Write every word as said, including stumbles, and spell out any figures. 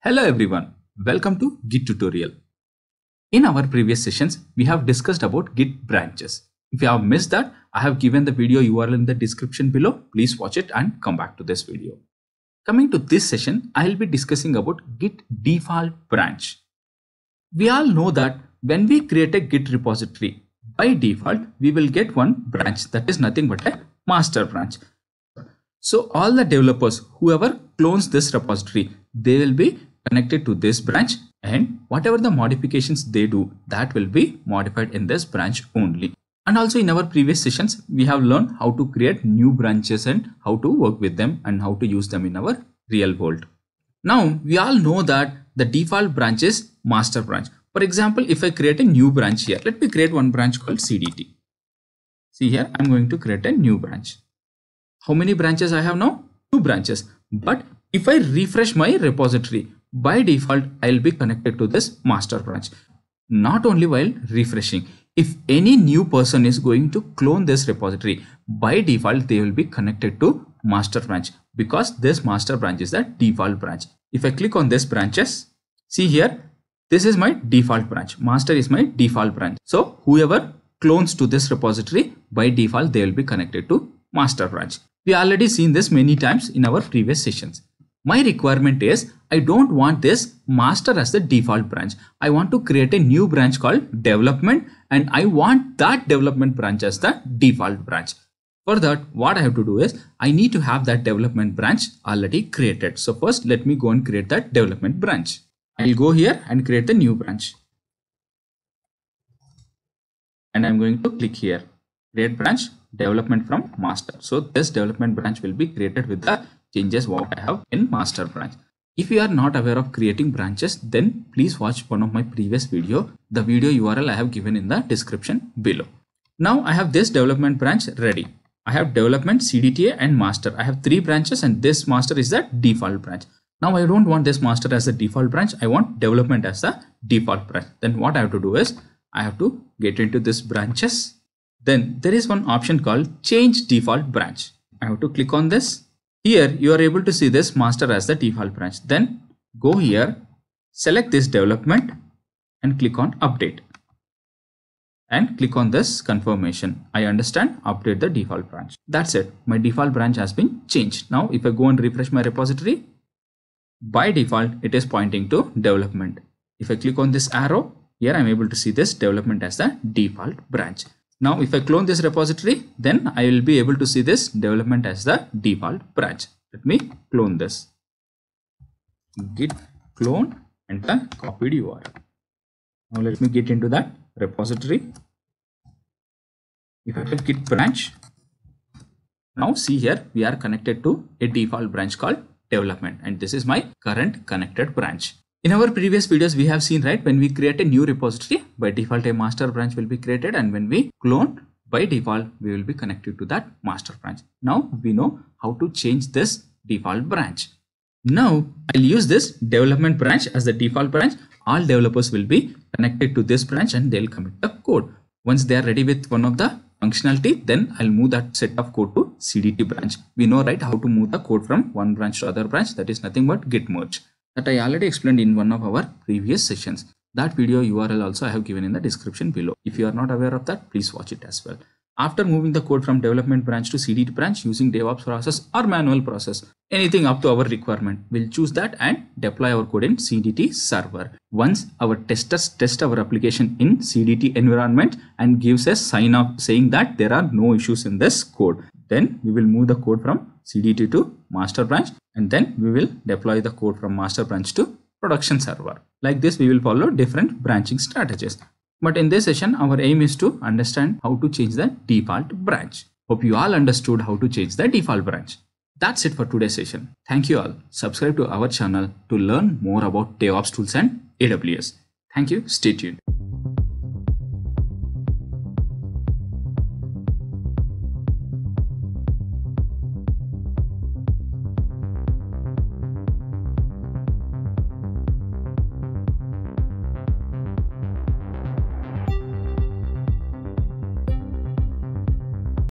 Hello everyone, welcome to Git tutorial. In our previous sessions, we have discussed about Git branches. If you have missed that, I have given the video U R L in the description below. Please watch it and come back to this video. Coming to this session, I will be discussing about Git default branch. We all know that when we create a Git repository, by default, we will get one branch that is nothing but a master branch. So all the developers, whoever clones this repository, they will be connected to this branch, and whatever the modifications they do, that will be modified in this branch only. And also in our previous sessions, we have learned how to create new branches and how to work with them and how to use them in our real world. Now we all know that the default branch is master branch. For example, if I create a new branch here, let me create one branch called C D T. See here, I'm going to create a new branch. How many branches I have now? Two branches. But if I refresh my repository, by default, I'll be connected to this master branch. Not only while refreshing, if any new person is going to clone this repository, by default, they will be connected to master branch because this master branch is the default branch. If I click on this branches, see here, this is my default branch. Master is my default branch. So whoever clones to this repository, by default, they will be connected to master branch. We already seen this many times in our previous sessions. My requirement is I don't want this master as the default branch. I want to create a new branch called development, and I want that development branch as the default branch. For that, what I have to do is I need to have that development branch already created. So first, let me go and create that development branch. I'll go here and create the new branch. And I'm going to click here, create branch, development from master. So this development branch will be created with the changes what I have in master branch. If you are not aware of creating branches, then please watch one of my previous video. The video U R L I have given in the description below. Now I have this development branch ready. I have development, C D T A and master. I have three branches and this master is the default branch. Now I don't want this master as the default branch. I want development as the default branch. Then what I have to do is I have to get into this branches. Then there is one option called change default branch. I have to click on this. Here you are able to see this master as the default branch. Then go here, select this development and click on update. And click on this confirmation. I understand, update the default branch. That's it. My default branch has been changed. Now if I go and refresh my repository, by default it is pointing to development. If I click on this arrow, here I'm able to see this development as the default branch. Now if I clone this repository, then I will be able to see this development as the default branch. Let me clone this. Git clone, enter copied U R L. Now let me get into that repository. If I click git branch, now see here we are connected to a default branch called development, and this is my current connected branch. In our previous videos, we have seen, right, when we create a new repository, by default a master branch will be created, and when we clone, by default we will be connected to that master branch. Now we know how to change this default branch. Now I'll use this development branch as the default branch. All developers will be connected to this branch and they'll commit the code. Once they are ready with one of the functionality, then I'll move that set of code to C D T branch. We know, right, how to move the code from one branch to other branch. That is nothing but git merge. That I already explained in one of our previous sessions. That video U R L also I have given in the description below. If you are not aware of that, please watch it as well. After moving the code from development branch to C D T branch using DevOps process or manual process, anything up to our requirement, we'll choose that and deploy our code in C D T server. Once our testers test our application in C D T environment and gives a sign off saying that there are no issues in this code, then we will move the code from C D T to master branch, and then we will deploy the code from master branch to production server. Like this, we will follow different branching strategies. But in this session, our aim is to understand how to change the default branch. Hope you all understood how to change the default branch. That's it for today's session. Thank you all. Subscribe to our channel to learn more about DevOps tools and A W S. Thank you. Stay tuned.